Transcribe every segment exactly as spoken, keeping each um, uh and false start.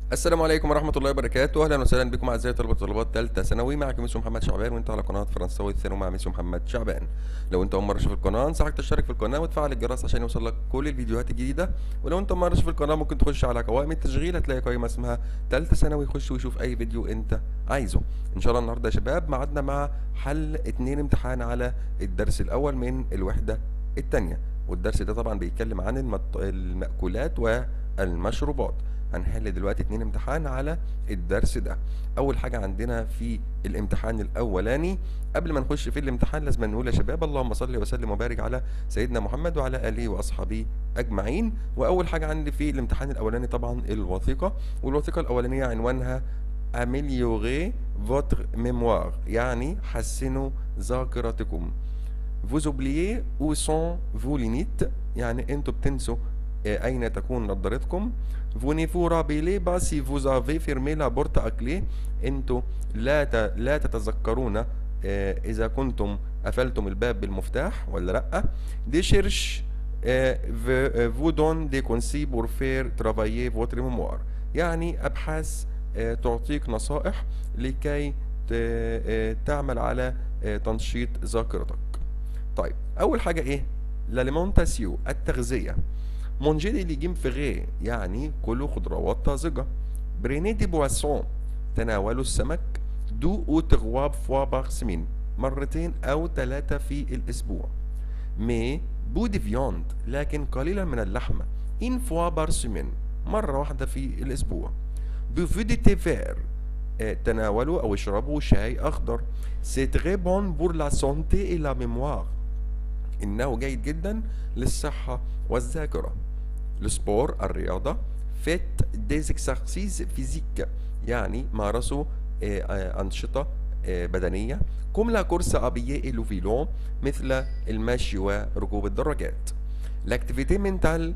السلام عليكم ورحمة الله وبركاته، أهلا وسهلا بكم أعزائي طلبة وطلبات ثالثة ثانوي. معكم ميسو محمد شعبان وأنت على قناة فرنساوي الثانوي مع ميسو محمد شعبان. لو أنت أول مرة تشوف القناة أنصحك تشترك في القناة وتفعل الجرس عشان يوصلك كل الفيديوهات الجديدة. ولو أنت أول مرة تشوف القناة ممكن تخش على قوائم التشغيل، هتلاقي قائمة اسمها ثالثة ثانوي، خش وشوف أي فيديو أنت عايزه. إن شاء الله النهاردة يا شباب ميعادنا مع حل اتنين امتحان على الدرس الأول من الوحدة الثانية، والدرس ده طبعا بيتكلم عن المط- المأكولات والمشروبات. هنحل دلوقتي اتنين امتحان على الدرس ده. اول حاجة عندنا في الامتحان الاولاني، قبل ما نخش في الامتحان لازم نقول يا شباب اللهم صل وسلم وبارك على سيدنا محمد وعلى اله واصحابه اجمعين. واول حاجة عندي في الامتحان الاولاني طبعا الوثيقة، والوثيقة الاولانية عنوانها améliorer votre mémoire، يعني حسنوا ذاكرتكم. vous oubliez où sont vos limites، يعني انتوا بتنسوا آه، أين تكون نظارتكم. vous ne vous rappelez pas si vous avez fermé la porte à clé، انتوا لا ت... لا تتذكرون آه، إذا كنتم قفلتم الباب بالمفتاح ولا لأ. des cherches آه، v- آه، vous donne des conseils pour faire travailler votre mémoire، يعني أبحاث آه، تعطيك نصائح لكي ت... آه، تعمل على آه، تنشيط ذاكرتك. طيب اول حاجه ايه؟ لاليمونتاسيو، التغذيه. مونجي دي ليجيم فيغي، يعني كلوا خضروات طازجه. بريني دي بواسون، تناولوا السمك. دو او تغوا فوا باغ سمين، مرتين او ثلاثه في الاسبوع. مي بو دي فياند، لكن قليلا من اللحمه. ان فوا بار سمين، مره واحده في الاسبوع. بوفو دي تي فير، آه، تناولوا او اشربوا شاي اخضر. سي تري بون بور لا سونتي اي لا ميموار، إنه جيد جدا للصحة والذاكرة. السبور، الرياضة. فيت ديز اكسرسيز فيزيك، يعني مارسوا آه، آه، أنشطة آه، بدنية. كوم لا كورس أبيي إي لو فيلون، مثل المشي وركوب الدراجات. لاكتيفيتي منتال،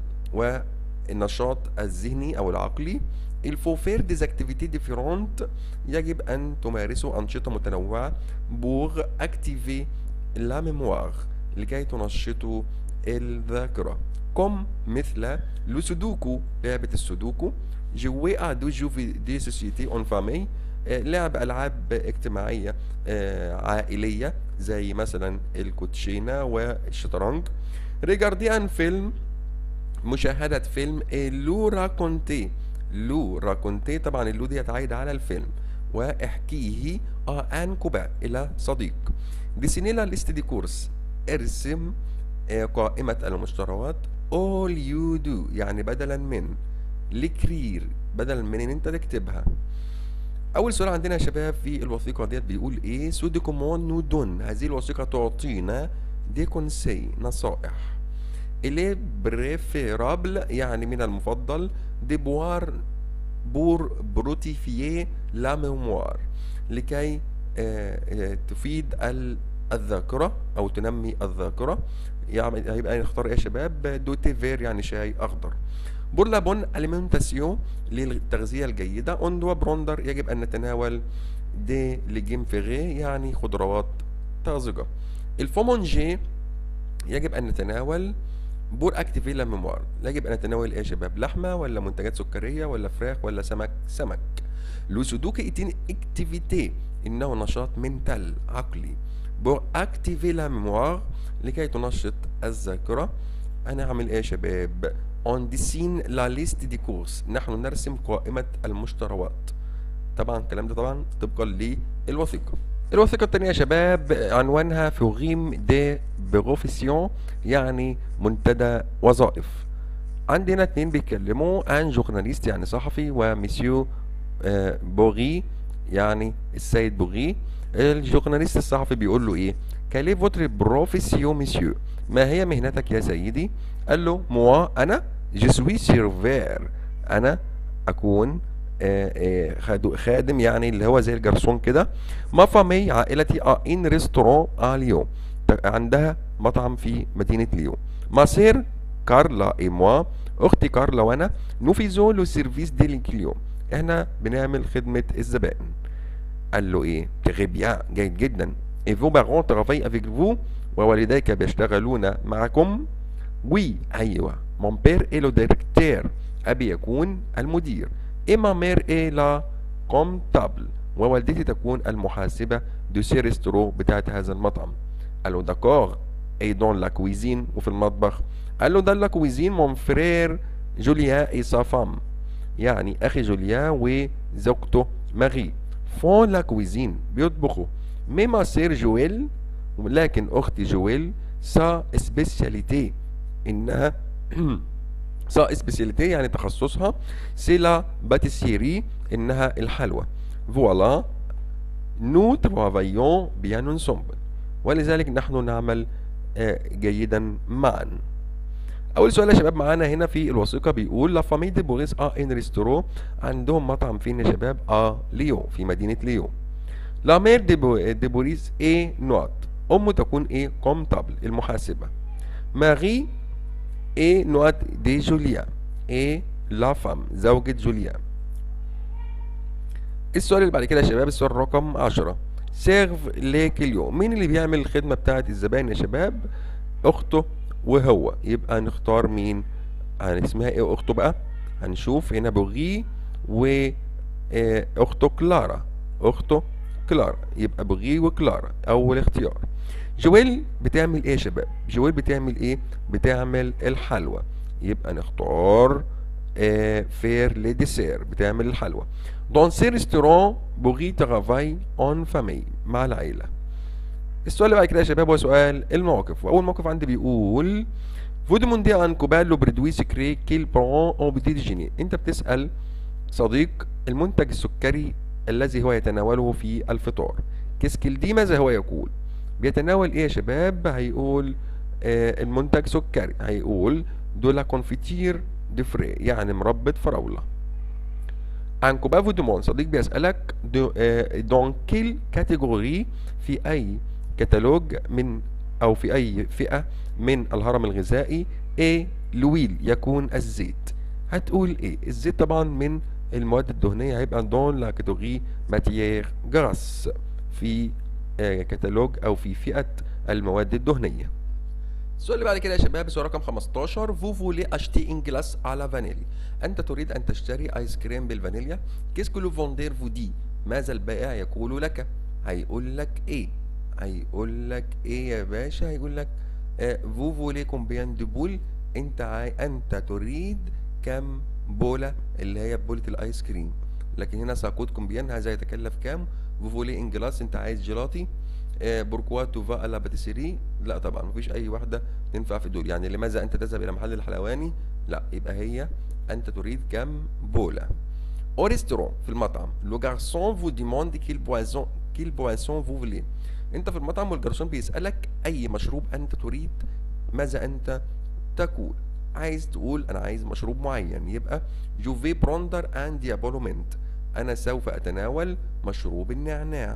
والنشاط الذهني أو العقلي. il faut faire des activités différentes، يجب أن تمارسوا أنشطة متنوعة. pour activer la mémoire، لكي تنشطوا الذاكرة. كم مثل لو سودوكو، لعبة السودوكو. جوي ا دو جو في دي سوسيتي اون فامي، لعب ألعاب اجتماعية آه، عائلية زي مثلا الكوتشينة والشطرنج. ريجاردي ان فيلم، مشاهدة فيلم. إيه لو راكونتي، لو راكونتي طبعا اللو دي عايدة على الفيلم. واحكيه اه ان كوبا، إلى صديق. ديسيني لا ليست دي كورس، ارسم آه، قائمة المشتريات. all you do، يعني بدلا من. لكرير، بدلا من ان انت تكتبها. اول سؤال عندنا يا شباب في الوثيقة ديت بيقول ايه؟ سو دي كومون نو دون، هذه الوثيقة تعطينا دي كونسي، نصائح. إليه بريفيرابل، يعني من المفضل. ديبوار بور بروتيفيي لا ميموار، لكي آه، آه، تفيد ال- الذاكرة أو تنمي الذاكرة. يعني هيبقى نختار إيه يا شباب؟ دوتي فير، يعني شاي أخضر. بور لا بون أليمنتاسيون، للتغذية الجيدة. أون دوا بروندر، يجب أن نتناول. دي ليجيم فيغي، يعني خضروات طازجة. الفومونجي، يجب أن نتناول. بور اكتيفي لا ميموار، يجب ان نتناول ايه يا شباب؟ لحمه ولا منتجات سكريه ولا فراخ ولا سمك؟ سمك. لو سودوكي ايتين اكتيفيتي، انه نشاط منتال عقلي. بور اكتيفي لا ميموار، لكي تنشط الذاكره. انا اعمل ايه يا شباب؟ اون ديسين لا ليست دي كورس، نحن نرسم قائمه المشتريات. طبعا الكلام ده طبعا طبقا للوثيقه. الوثيقة التانية يا شباب عنوانها فوغيم دي بروفيسيون، يعني منتدى وظائف. عندنا اتنين بيتكلموا، ان جورناليست يعني صحفي، ومسيو آه، بوغي يعني السيد بوغي. الجورناليست الصحفي بيقول له ايه؟ كالي فوتر بروفيسيون مسيو، ما هي مهنتك يا سيدي؟ قال له موا انا جسوي سيرفير، انا اكون آه، آه، خادو- خادم، يعني اللي هو زي الجرسون كده. ما فامي، عائلتي اه ان ريستورون اه ليون، عندها مطعم في مدينة ليون. ماسير كارلا اي موا، اختي كارلا وانا. نوفيزو لو سيرفيس دي للكليون، احنا بنعمل خدمة الزبائن. قال له ايه؟ تري بيان، جيد جدا. اي فو بارون ترافاي افيك فو، ووالديك بيشتغلون معكم. وي ايوه. مون بير اي لو ديريكتير، ابي يكون المدير. et ma mère est la comptable. ووالدتي تكون المحاسبة دو سي ريستورو بتاعت هذا المطعم. قال له داكور et dans la cuisine وفي المطبخ. قال له dans la cuisine mon frère جوليان et sa femme. يعني أخي جوليان وزوجته ماري فون لا كويزين بيطبخوا. مي ما سير جويل ولكن أختي جويل سا سبيسياليتي إنها سا سبيسياليتي يعني تخصصها سي لا باتيسيري إنها الحلوى. فوالا نو ترافايون بيان انسومبل ولذلك نحن نعمل جيدا معا. اول سؤال يا شباب معانا هنا في الوثيقه بيقول لا فامي دي بوريس ا ان ريستورو عندهم مطعم فين يا شباب؟ ا ليو في مدينه ليو. لا مير دي, بو دي بوريس اي نوت امه تكون ايه؟ كومتابل المحاسبه. ماري اي نوت دي جوليان اي لا فام زوجة جوليان. السؤال اللي بعد كده يا شباب السؤال رقم عشرة سيرف ليك اليوم. مين اللي بيعمل الخدمه بتاعه الزبائن يا شباب؟ اخته وهو. يبقى نختار مين؟ اسمها ايه اخته بقى؟ هنشوف هنا بوغي واخته كلارا. اخته كلارا يبقى بوغي وكلارا اول اختيار. جويل بتعمل ايه يا شباب؟ جويل بتعمل ايه؟ بتعمل الحلوى. يبقى نختار اه فير لي ديسير بتعمل الحلوى. دون سي ريستورون بوغي ترافاي اون فامي مع العيله. السؤال اللي بعد كده يا شباب هو سؤال الموقف، واول موقف عندي بيقول فو دوموندي ان كوبال لو برودوي سكري كيل برون اون بتي ديجيني. انت بتسال صديق المنتج السكري الذي هو يتناوله في الفطار. كيسكيل دي ماذا هو يقول؟ بيتناول ايه يا شباب؟ هيقول آه المنتج سكري، هيقول دو لا كونفيتير دي فري يعني مربى فراوله. ان كوبال فو دوموند صديق بيسالك دو آه دون كيل كاتيجوري في اي كتالوج من او في اي فئة من الهرم الغذائي ايه لويل يكون الزيت. هتقول ايه؟ الزيت طبعا من المواد الدهنية هيبقى دون لا كاتيجوري ماتيير جراس في آه كتالوج او في فئة المواد الدهنية. السؤال اللي بعد كده يا شباب السؤال رقم خمستاشر فو فولي اشتي ان جلاس على فانيلي. انت تريد ان تشتري ايس كريم بالفانيليا. كيسكو لو فوندير فو دي ماذا البائع يقول لك؟ هيقول لك ايه؟ هيقول لك ايه يا باشا؟ هيقول لك فو فولي كومبيان دي بول. انت عاي... انت تريد كم بوله اللي هي بوله الايس كريم. لكن هنا ساكوت كومبيان هذا يتكلف كام؟ فو فولي ان جلاس انت عايز جيلاتي. آه بوركوا توفا الا باتيسيري لا طبعا مفيش اي واحده تنفع في دول. يعني لماذا انت تذهب الى محل الحلواني؟ لا يبقى هي انت تريد كم بوله. او ريستورون في المطعم لو غارسون فو ديموند كيل بويزون كيل بويسون فو فولي. انت في المطعم والجرسون بيسألك اي مشروب انت تريد ماذا انت تقول. عايز تقول انا عايز مشروب معين يبقى جو في بروندر ان ديابولومنت انا سوف اتناول مشروب النعناع.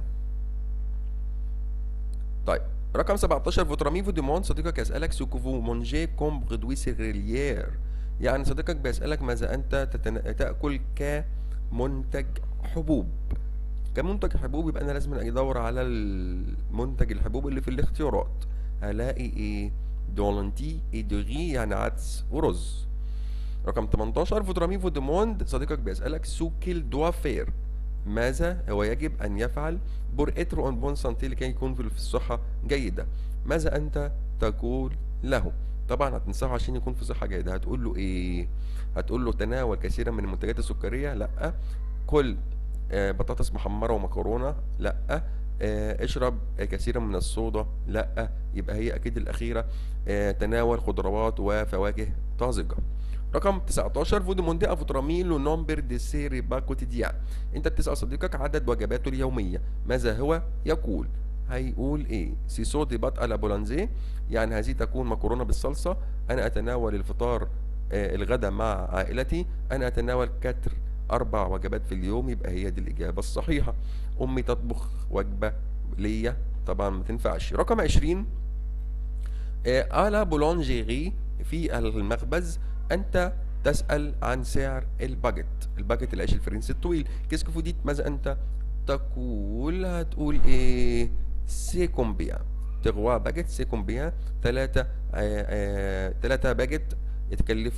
طيب رقم سبعتاشر فوترامي فو ديموند صديقك يسألك سوكو فو مونجي كوم بغدوي سيريليير. يعني صديقك بيسألك ماذا انت تتن... تأكل كمنتج حبوب. كمنتج حبوب يبقى انا لازم ادور على المنتج الحبوب اللي في الاختيارات. هلاقي ايه؟ دولنتي اي دوغي يعني عدس ورز. رقم تمنتاشر فوترامي فو دوموند صديقك بيسألك سو كيل دوا فير ماذا هو يجب ان يفعل بور اتر اون بون سانتي لكي يكون في الصحة جيدة. ماذا انت تقول له؟ طبعا هتنصحه عشان يكون في صحة جيدة. هتقول له ايه؟ هتقول له تناول كثيرا من المنتجات السكرية؟ لا. كل آه بطاطس محمرة ومكرونة؟ لا. آه اشرب آه كثيرا من الصودا؟ لا. يبقى هي اكيد الاخيرة. آه تناول خضروات وفواكه طازجة. رقم تسعتاشر فود موندي فوترامين لو نومبر دي سيري با كوتيديان. انت بتسأل صديقك عدد وجباته اليومية. ماذا هو يقول؟ هيقول ايه؟ سيسو دي بات الا بولانزي يعني هذه تكون مكرونة بالصلصة. انا اتناول الفطار آه الغداء مع عائلتي. انا اتناول كتر اربع وجبات في اليوم. يبقى هي دي الاجابة الصحيحة. امي تطبخ وجبة ليا؟ طبعا ما تنفعش. رقم عشرين آه الا بولانجيري في المخبز انت تسأل عن سعر الباجيت. الباجيت العيش الفرنسي الطويل. كيسكو فوديت ماذا انت تقول؟ هتقول ايه؟ سي كومبيان تغوا باجيت سي كومبيان تلاتة آه آه تلاتة باجيت يتكلفوا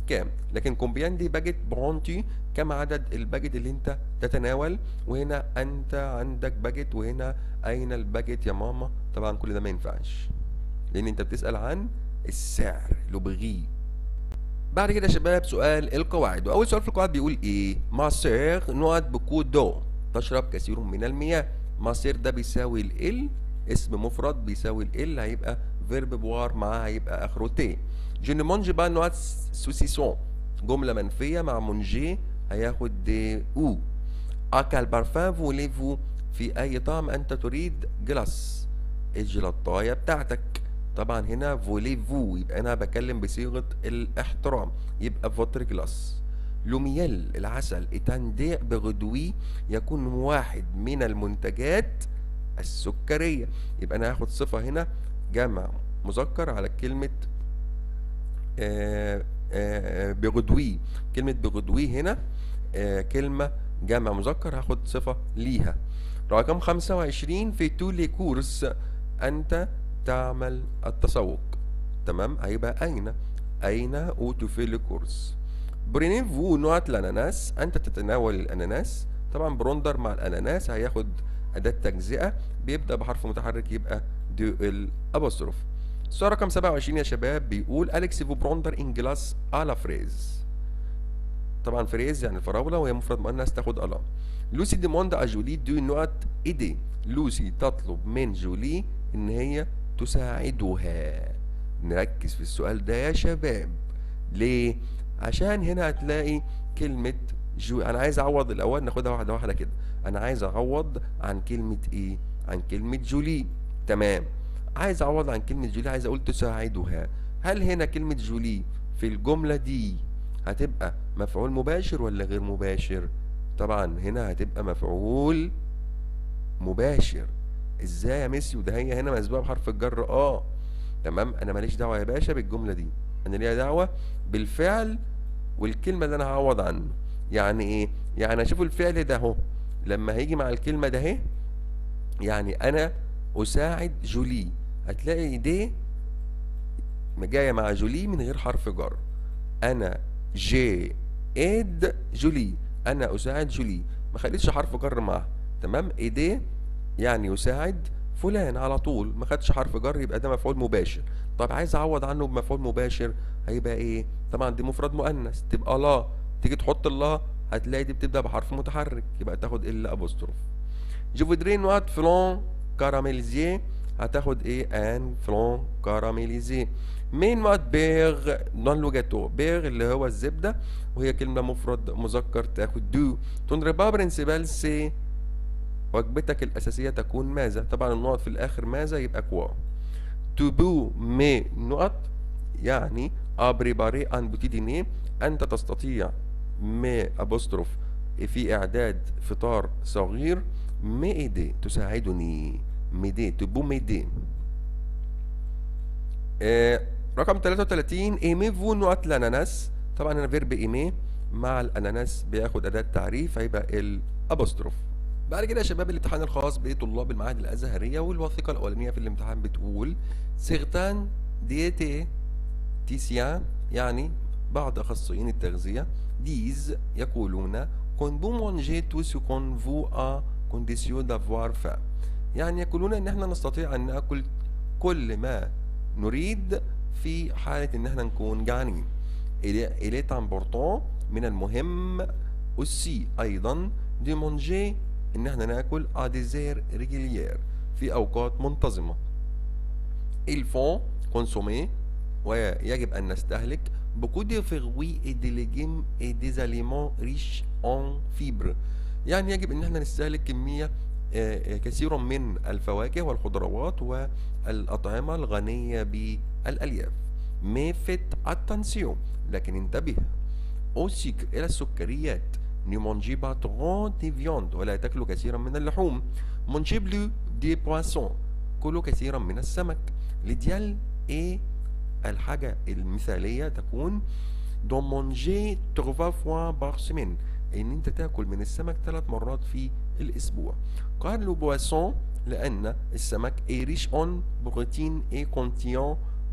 كام. لكن كومبيان دي باجيت برونتي، كم عدد الباجيت اللي انت تتناول. وهنا انت عندك باجيت، وهنا اين الباجيت يا ماما. طبعا كل ده ما ينفعش لان انت بتسأل عن السعر لوبغي. بعد كده يا شباب سؤال القواعد، واول سؤال في القواعد بيقول ايه؟ ما سير نوعد بكو دو، تشرب كثير من المياه. ما سير ده بيساوي ال، اسم مفرد بيساوي ال، هيبقى فيرب بوار معاه هيبقى اخره تي. جو ne mange pas نوعد سوسيسون، جملة منفية مع مونجي هياخد دي او. اكل بارفان فوليفو، في اي طعم انت تريد جلاس، الجلاطايه بتاعتك. طبعا هنا فوليفو يبقى انا بكلم بصيغه الاحترام، يبقى فوتر جلاس. لوميال العسل، اتاندي بغدوي، يكون واحد من المنتجات السكريه. يبقى انا هاخد صفه هنا جمع مذكر على كلمه آه آه بغدوي. كلمه بغدوي هنا آه كلمه جمع مذكر، هاخد صفه ليها. رقم خمسة وعشرين في تولي كورس، أنت تعمل التسوق. تمام، هيبقى أين؟ أين أو تفي لي كورس. برينيفو نوعت الأناناس، أنت تتناول الأناناس. طبعا بروندر مع الأناناس هياخد أداة تجزئة بيبدأ بحرف متحرك يبقى دو الأبوستروف. السؤال رقم سبعة وعشرين يا شباب بيقول أليكس فو بروندر إن جلاس ألا فريز. طبعا فريز يعني الفراولة وهي مفرد مؤنث تاخد ألا. لوسي ديموند ا جولي دو نوت ايدي، لوسي تطلب من جولي ان هي تساعدها. نركز في السؤال ده يا شباب، ليه؟ عشان هنا هتلاقي كلمة جو. انا عايز اعوض الاول، ناخدها واحدة واحدة كده. انا عايز اعوض عن كلمة ايه؟ عن كلمة جولي. تمام، عايز اعوض عن كلمة جولي، عايز اقول تساعدها. هل هنا كلمة جولي في الجملة دي هتبقى مفعول مباشر ولا غير مباشر؟ طبعا هنا هتبقى مفعول مباشر. ازاي يا ميسي؟ وده هي هنا مسبوقه بحرف الجر. اه تمام، انا ماليش دعوه يا باشا بالجمله دي، انا ليا دعوه بالفعل والكلمه اللي انا هعوض عنه. يعني ايه؟ يعني اشوف الفعل ده اهو لما هيجي مع الكلمه ده اهي، يعني انا اساعد جولي، هتلاقي دي جايه مع جولي من غير حرف جر. انا جي اد جولي، انا اساعد جولي، ما خدتش حرف جر معاها. تمام، ايديه يعني يساعد فلان على طول، ما خدش حرف جر، يبقى ده مفعول مباشر. طب عايز اعوض عنه بمفعول مباشر، هيبقى ايه؟ طبعا دي مفرد مؤنث تبقى لا، تيجي تحط الله هتلاقي دي بتبدا بحرف متحرك يبقى تاخد ال ابوستروف. جو فودري نوات فلان كاراميليزيه، هتاخد ايه؟ ان فلان كاراميليزيه. مين نوات بيغ دون لو جاتو، بيغ اللي هو الزبده وهي كلمه مفرد مذكر تاخد دو. تون ريبا برينسيبال سي، وجبتك الأساسية تكون ماذا؟ طبعا النقط في الآخر ماذا يبقى كوا. تبو مي نقط يعني أبريباري أن بوتي ديني، أنت تستطيع مي أبوستروف في إعداد فطار صغير. مي إيدي تساعدني، ميدي تبو ميدي. آه رقم ثلاثة وثلاثين إيمي فو نقط الأناناس، طبعا أنا فيرب إيمي مع الأناناس بياخد أداة تعريف هيبقى الأبوستروف. بعد كده يا شباب الامتحان الخاص بطلاب المعاهد الازهريه، والوثيقه الاولانيه في الامتحان بتقول سيغتان ديتي تيسيان، يعني بعض اخصائيين التغذيه، ديز يقولون كون بو مونجي تو سو كون فو ا كونديسيون دافوار فا، يعني يقولون ان احنا نستطيع ان ناكل كل ما نريد في حاله ان احنا نكون جعانين. إلي امبورطون، من المهم aussi ايضا دي مونجي ان احنا ناكل اديزير ريجيليير في اوقات منتظمه. الفون كونسومي، ويجب ان نستهلك beaucoup de fruits et de légumes et des aliments riches en fibres، يعني يجب ان احنا نستهلك كميه كثيرا من الفواكه والخضروات والاطعمه الغنيه بالالياف. mais faites attention، لكن انتبه au sucre، الى السكريات. ne mangez pas trop de viande، ولا تاكلوا كثيرا من اللحوم. mangez plus des poissons، كلوا كثيرا من السمك. l'idéal est، الحاجة المثالية تكون de manger trois fois par semaine، ان انت تاكل من السمك ثلاث مرات في الاسبوع. car le poisson، لان السمك est riche en protéines et contient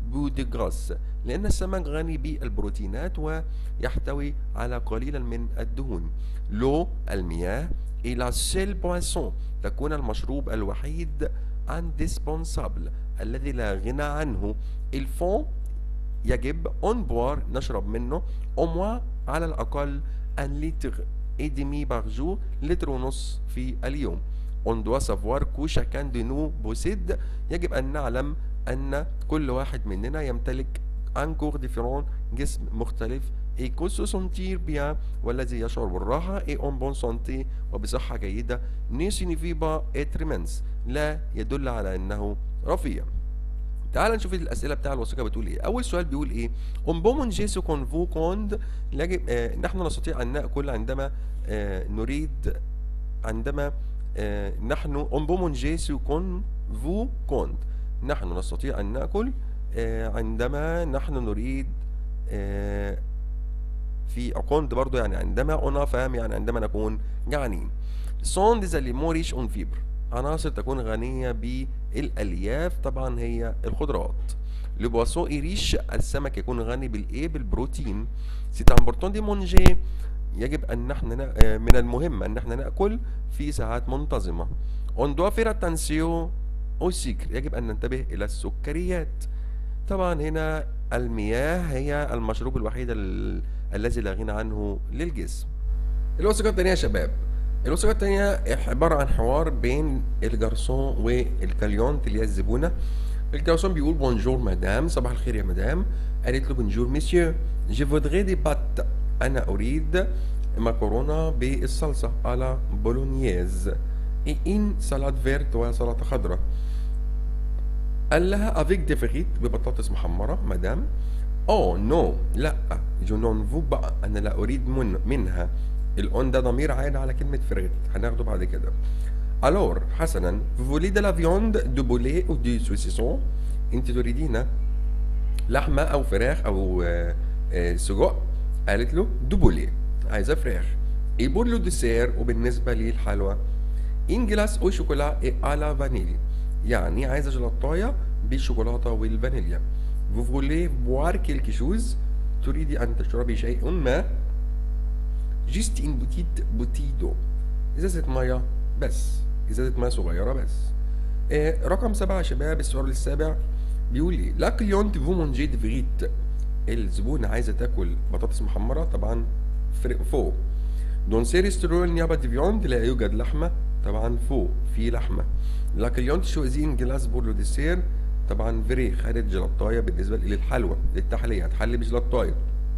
بو دي غراس، لأن السمك غني بالبروتينات ويحتوي على قليلا من الدهون. لو المياه est la seule boisson، تكون المشروب الوحيد indispensable الذي لا غنى عنه. il faut يجب on boire نشرب منه au moins على الأقل un litre et demi par jour، لتر ونص في اليوم. on doit savoir que chacun de nous possède، يجب أن نعلم أن كل واحد مننا يمتلك un corps différent، جسم مختلف، et que se sentir bien والذي يشعر بالراحة et en bonne santé وبصحة جيدة ne signifie pas être mince، لا يدل على أنه رفيع. تعال نشوف الأسئلة بتاع الوثيقة بتقول إيه. أول سؤال بيقول إيه؟ on peut manger ce qu'on veut quand، يجب آه نحن نستطيع أن نأكل عندما آه نريد، عندما آه نحن on peut manger ce qu'on veut quand، نحن نستطيع أن نأكل آه عندما نحن نريد آه في أكونت برضو يعني عندما أنا فاهم يعني عندما نكون جعانين. sont des aliments riches en fibres، عناصر تكون غنية بالألياف، طبعا هي الخضروات. le poisson est riche، السمك يكون غني بالإيه؟ بالبروتين. c'est important de manger، يجب أن نحن من المهم أن نحن نأكل في ساعات منتظمة. on doit faire attention au sucre، يجب أن ننتبه إلى السكريات. طبعا هنا المياه هي المشروب الوحيد ال... الذي لا غنى عنه للجسم. الوثيقة الثانية يا شباب، الوثيقة الثانية عبارة عن حوار بين الجرسون والكليونت اللي هي الزبونة. الجرسون بيقول بونجور مدام، صباح الخير يا مدام. قالت له بونجور مسيو، جو فودغي دي بات، أنا أريد مكرونة بالصلصة على بولونييز، إي إن سلاد فيرت وسلطة خضراء. قال لها افيك دي فريت، ببطاطس محمرة مدام. أوه نو، لا، جو نون فو بقى، أنا لا أريد من منها. الأون ده ضمير عائد على كلمة فريت، هناخده بعد كده. ألور حسنا، فولي دي لا فيوند دو بولي أو دي سوسيسون، أنت تريدين لحمة أو فراخ أو آه آه سجق؟ قالت له دو بولي، عايزة فراخ. يقول له ديسير، وبالنسبة للحلوى إنجلاس أو شوكولا إي على فانيلي، يعني عايزة جلاطاية بالشوكولاتة والفانيليا. Vous voulez boire quelque chose؟ تريدي أن تشربي شيء ما؟ Juste une petite bouteille d'eau، إزازة مية بس، إزازة مية صغيرة بس. آه رقم سبعة يا شباب، السؤال السابع بيقول لي لا كليونت فو مونجي دي فريت، الزبونة عايزة تاكل بطاطس محمرة، طبعا فوق. دون سي ريستورون نيابا دي فيوند، لا يوجد لحمة، طبعا فوق في لحمة. لا كليونت شوزين جلاس بور لو ديسير، طبعا فري خدت جلاطايه بالنسبه للحلوى للتحليه، هتحلي بجلاطايه.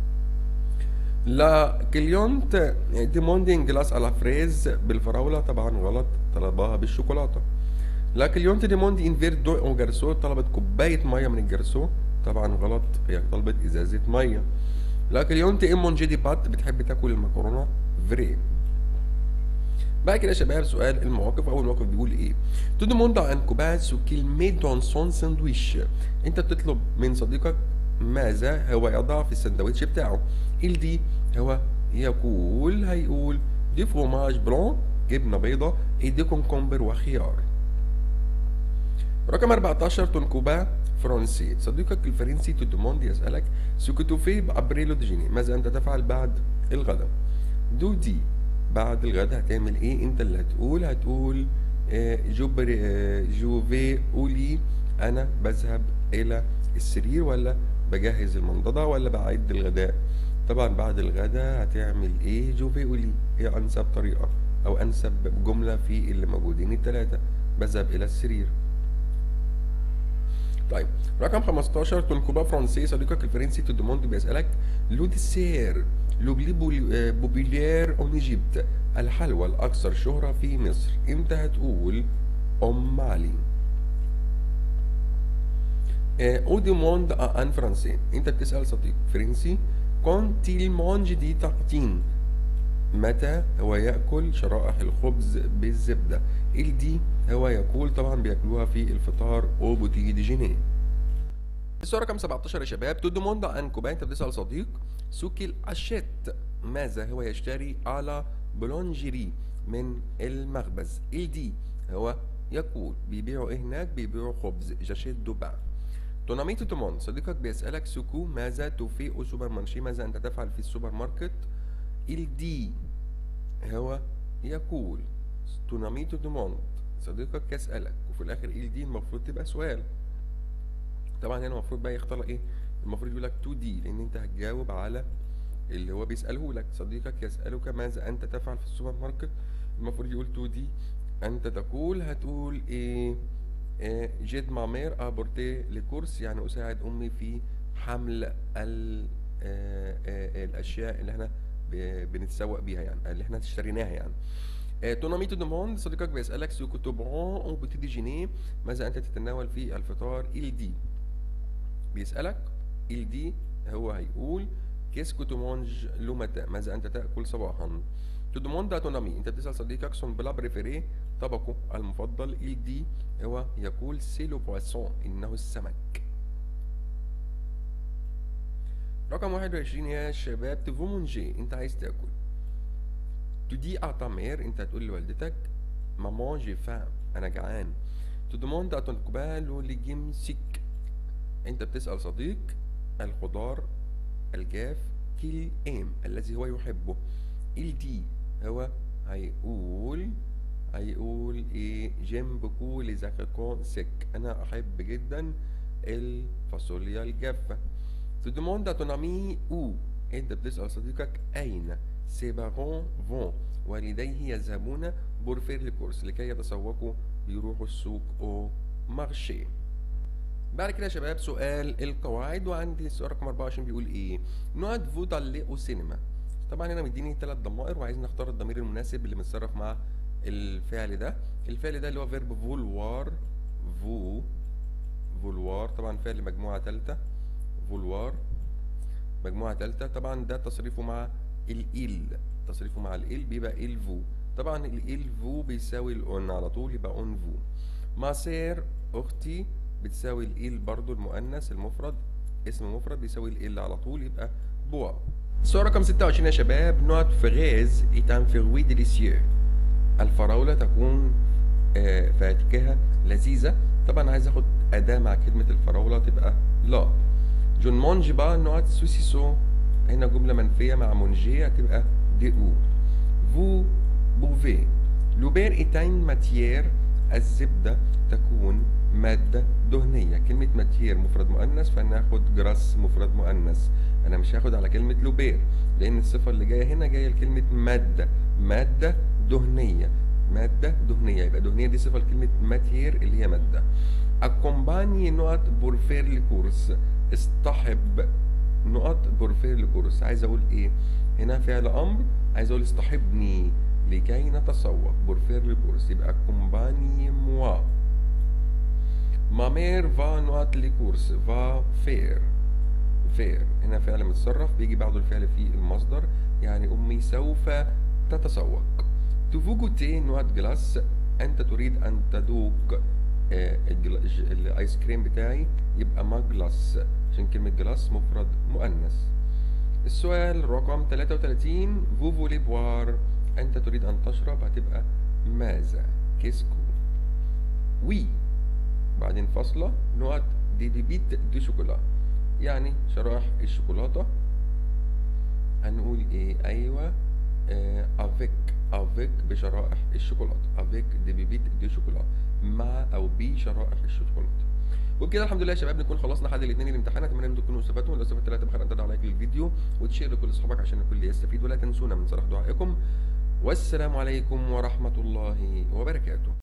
لا كليونت ديموندين جلاس على فريز بالفراوله، طبعا غلط، طلبها بالشوكولاته. لا كليونت ديموندي ان فير دو او جارسو، طلبت كوبايه ميه من الجرسو، طبعا غلط، هي طلبت ازازه ميه. لا كليونت ايمون جي دي بات، بتحب تاكل المكرونه فري. بعد كده يا شباب سؤال المواقف. اول موقف بيقول ايه؟ تو دوموند ان كوباز سو كيل مي دون سون ساندويش، انت بتطلب من صديقك ماذا هو يضع في السندوتش بتاعه. il دي هو يقول، هيقول دي فروماج بلون، جبنه بيضه، اي دي كونكومبر وخيار. رقم أربعتاشر تونكوبا فرنسي، صديقك الفرنسي تو دوموند يسألك سو كو تو في ابري لو ديجيني، ماذا انت تفعل بعد الغداء. دو دي بعد الغداء هتعمل ايه؟ انت اللي هتقول، هتقول آه جو آه جو في اولي، انا بذهب الى السرير، ولا بجهز المنضدة، ولا بعد الغداء. طبعا بعد الغداء هتعمل ايه؟ جو في اولي هي انسب طريقة او انسب جملة في اللي موجودين التلاتة، بذهب الى السرير. طيب رقم خمستاشر تونكوبا فرنسي، صديقك الفرنسي تو دوموند بيسألك لو ديسير لو بلي بوبيلير اون ايجيبت، الحلوى الاكثر شهرة في مصر. امتى هتقول ام علي. او دوموند ان فرنسي، انت بتسأل صديق فرنسي كونت il mange دي تارتين، متى هو يأكل شرائح الخبز بالزبدة. il دي هو يقول، طبعا بياكلوها في الفطار او بوتي ديجيني. السؤال رقم سبعتاشر يا شباب، تو دوموند ان كوبا، انت بتسأل صديق سوكيل اشيت، ماذا هو يشتري على بولونجيري من المخبز. il دي هو يقول، بيبيعوا ايه هناك؟ بيبيعوا خبز، جاشيت دو بان. ton ami te demande صديقك بيسألك سكو ماذا تفي au supermarché ماذا أنت تفعل في السوبر ماركت. il dit هو يقول. ton ami te demande صديقك يسألك وفي الآخر il dit المفروض تبقى سؤال. طبعا هنا المفروض بقى يختار ايه؟ المفروض يقول لك تو دي لأن أنت هتجاوب على اللي هو بيسأله لك. صديقك يسألك ماذا أنت تفعل في السوبر ماركت، المفروض يقول تو دي. أنت تقول هتقول إيه؟ إيه جيد ما مير أبورتي لكورس يعني أساعد أمي في حمل ال آه آه الأشياء اللي احنا بنتسوق بيها يعني اللي احنا اشتريناها يعني. ton ami te demande صديقك بيسألك سو كنت برون أو بتدي جيني ماذا أنت تتناول في الفطار. il dit بيسألك il dit هو هيقول qu'est-ce que tu manges le matin ماذا أنت تأكل صباحا. tu demandes à ton ami أنت بتسأل صديقك son plat préféré طبقه المفضل. il dit هو يقول c'est le poisson إنه السمك. رقم واحد وعشرين يا شباب tu veux manger أنت عايز تأكل. tu dis à ta mère أنت هتقول لوالدتك maman j'ai faim أنا جعان. tu demandes à ton copain le légume sec أنت بتسأل صديق الخضار الجاف qu'il aime الذي هو يحبه. il dit هو هيقول هيقول ايه j'aime beaucoup les haricots secs أنا أحب جدا الفاصوليا الجافة. tu demandes à ton ami où أنت بتسأل صديقك أين. ses parents vont والديه يذهبون pour faire les courses لكي يتسوقوا يروحوا السوق أو مارشي. بعد كده يا شباب سؤال القواعد وعندي السؤال رقم أربعة وعشرين بيقول ايه نوع فو دالي او سينما. طبعا هنا مديني ثلاث ضمائر وعايزين نختار الضمير المناسب اللي متصرف مع الفعل ده. الفعل ده اللي هو فيرب فولوار فو فولوار طبعا فعل مجموعة ثالثة فولوار مجموعة ثالثة. طبعا ده تصريفه مع الإل تصريفه مع الإل بيبقى الفو. طبعا الإل فو بيساوي الأون على طول يبقى أون فو. ما سير أختي بتساوي الإل برضو المؤنث المفرد اسم مفرد بيساوي الإل على طول يبقى بوا. السؤال رقم ستة وعشرين يا شباب نوت فغاز est un fruit délicieux الفراولة تكون آه فاكهة لذيذة. طبعا عايز اخد أداة مع كلمة الفراولة تبقى لا. جو ne mange pas نوت سوسيسو هنا جملة منفية مع مونجي هتبقى دي او. vous pouvez le beurre est une matière الزبدة تكون مادة دهنية. كلمة ماتير مفرد مؤنث فهناخد جراس مفرد مؤنث. أنا مش هاخد على كلمة لوبير لأن الصفة اللي جاية هنا جاية لكلمة مادة مادة دهنية مادة دهنية يبقى دهنية دي صفة لكلمة ماتير اللي هي مادة. accompagne نقط pour faire les courses اصطحب نقط pour faire les courses. عايز أقول إيه؟ هنا فعل أمر عايز أقول اصطحبني لكي نتسوق pour faire les courses يبقى accompagne moi. ما مير فا نقط لي كورس فا فير فير هنا فعل متصرف بيجي بعده الفعل في المصدر يعني أمي سوف تتسوق. تفو جوتي نقط جلاس أنت تريد أن تذوق آه الآيس كريم بتاعي يبقى ما جلاس عشان كلمة جلاس مفرد مؤنث. السؤال رقم ثلاثة وثلاثين فو فولي بوار أنت تريد أن تشرب هتبقى ماذا كيسكو. وي بعدين فاصلة نقط دي دي بيت دي شوكولا يعني شرائح الشوكولاتة. هنقول ايه ايوه افيك آه افيك بشرائح الشوكولاتة افيك دي بيت دي شوكولا مع او بشرائح الشوكولاتة. وبكده الحمد لله يا شباب نكون خلصنا حل الاثنين الامتحان. اتمنى ان انتم تكونوا استفدتوا. لو استفدت لا تبخل ان تدعوا لايك للفيديو وتشير لكل اصحابك عشان الكل يستفيد ولا تنسونا من صالح دعائكم. والسلام عليكم ورحمة الله وبركاته.